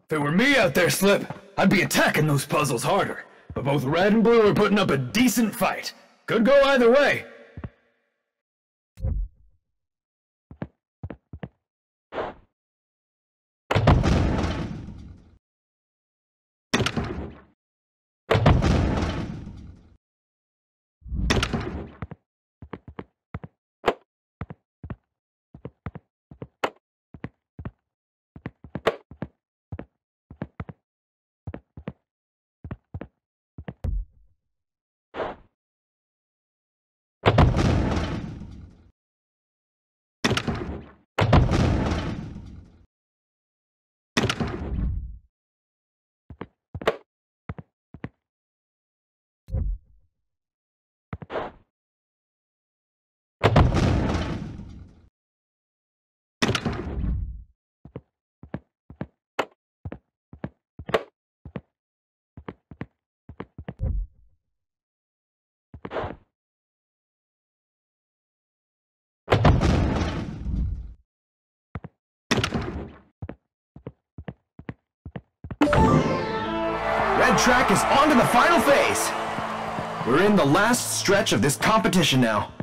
If it were me out there, Slip, I'd be attacking those puzzles harder. But both red and blue are putting up a decent fight. Could go either way. Red track is on to the final phase. We're in the last stretch of this competition now.